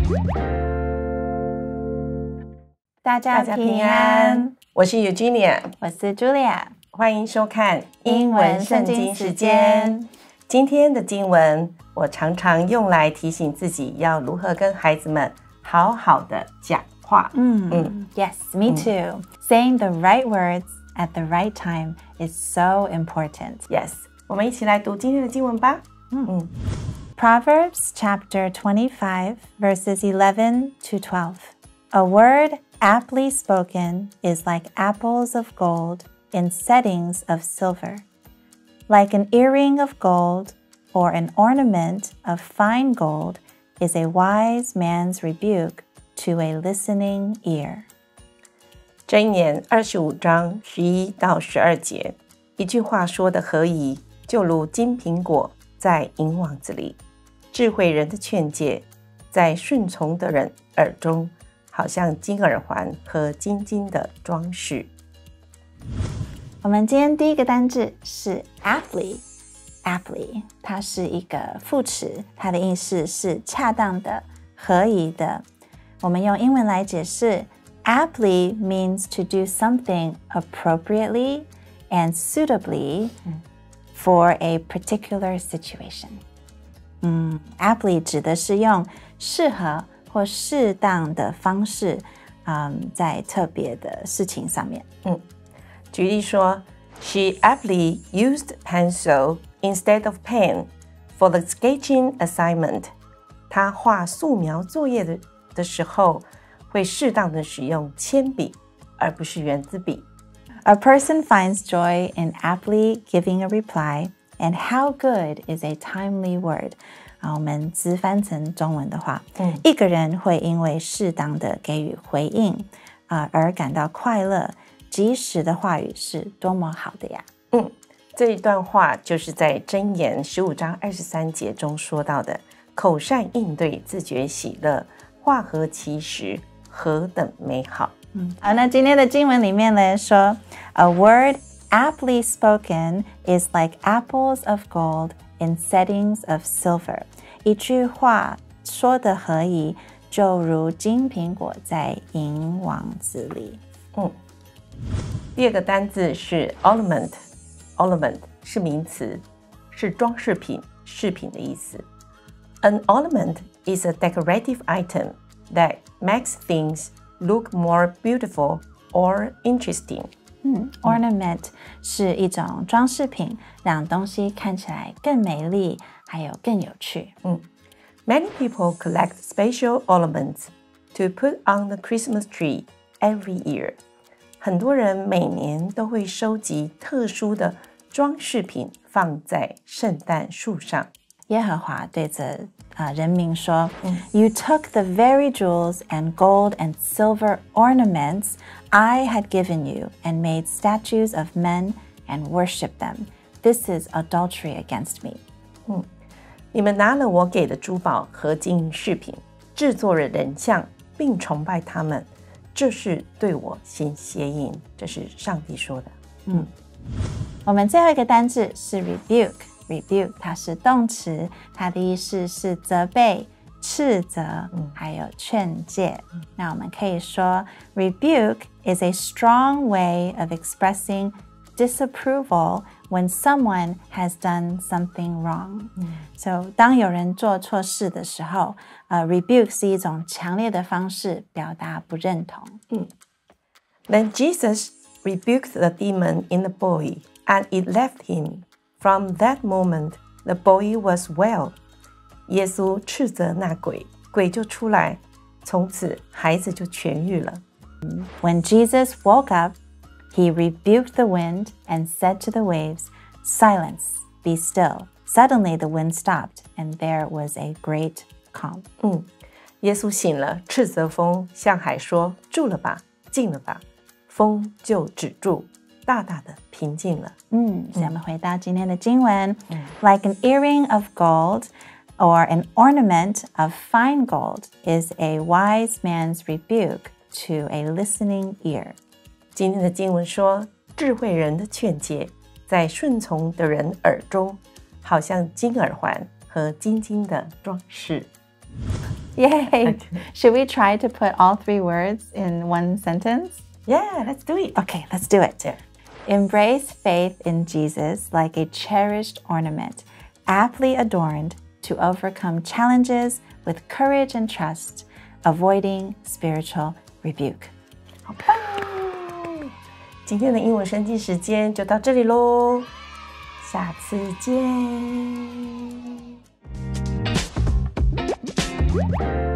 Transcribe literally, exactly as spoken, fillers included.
大家平安， 我是 Eugenia， 我是 Julia， 欢迎收看英文圣经时间。 今天的经文，我常常用来提醒自己要如何跟孩子们好好的讲话。 嗯嗯 Yes, me too. 嗯、Saying the right words at the right time is so important. Yes, 我们一起来读今天的经文吧。嗯嗯 Proverbs chapter twenty-five, verses eleven to twelve. A word aptly spoken is like apples of gold in settings of silver, like an earring of gold or an ornament of fine gold is a wise man's rebuke to a listening ear. 箴言二十五章十一到十二节，一句话说的合宜，就如金苹果在银网子里，智慧人的劝诫在顺从的人耳中，好像金耳环和金金的装饰。 我们今天第一个单字是 aptly aptly 它是一个副词，它的意思是恰当的、合宜的。我们用英文来解释， aptly means to do something appropriately and suitably for a particular situation. 嗯 aptly 指的是用适合或适当的方式、嗯、在特别的事情上面。 嗯举例说 She aptly used pencil instead of pen for the sketching assignment. 她画素描作业 的, 的时候会适当的使用铅笔而不是圆珠笔。 A person finds joy in aptly giving a reply, and how good is a timely word. 啊，我们直翻成中文的话、嗯、一个人会因为适当的给予回应、呃、而感到快乐，及时的话语是多么好的呀。 嗯，这一段话就是在箴言十五章二十三节中说到的，口善应对，自觉喜乐，话合其时，何等美好。 嗯，好，那今天的经文里面呢说 A word aptly spoken is like apples of gold in settings of silver. 一句话说得合宜，就如金苹果在银网子里。 嗯，第二个单字是 ornament. Ornament 是名词，是装饰品、饰品的意思。An ornament is a decorative item that makes things look more beautiful or interesting. 嗯 ornament 是一种装饰品，让东西看起来更美丽，还有更有趣。 嗯 Many people collect special ornaments to put on the Christmas tree every year. 很多人每年都会收集特殊的装饰品放在圣诞树上。 耶和华对着、呃、人民说、嗯、You took the very jewels and gold and silver ornaments I had given you and made statues of men and worshiped them. This is adultery against me. 嗯，你们拿了我给的珠宝和金银饰品，制作了人像，并崇拜他们，这是对我行邪淫。这是上帝说的。 嗯，我们最后一个单字是 rebuke. Rebuke 它是动词，它的意思是责备、斥责、嗯、还有劝诫、嗯、那我们可以说 Rebuke is a strong way of expressing disapproval when someone has done something wrong、嗯、So 当有人做错事的时候、uh, Rebuke 是一种强烈的方式表达不认同、 嗯、Then Jesus rebuked the demon in the boy and it left him.From that moment, the boy was well. 耶稣斥责那鬼，鬼就出来，从此孩子就痊愈了。 When Jesus woke up, he rebuked the wind and said to the waves, Silence, be still. Suddenly the wind stopped, and there was a great calm. 嗯，耶稣醒了，斥责风，向海说：“住了吧，静了吧。”风就止住。大大的平静了。 嗯，所以我们回到今天的经文、嗯、Like an earring of gold or an ornament of fine gold is a wise man's rebuke to a listening ear. 今天的经文说，智慧人的劝诫在顺从的人耳中，好像金耳环和金金的装饰。 Yay! Should we try to put all three words in one sentence? Yeah, let's do it. Okay, let's do it. Yeah. Embrace faith in Jesus like a cherished ornament, aptly adorned to overcome challenges with courage and trust, avoiding spiritual rebuke. 好棒！今天的英文圣经时间就到这里咯，下次见。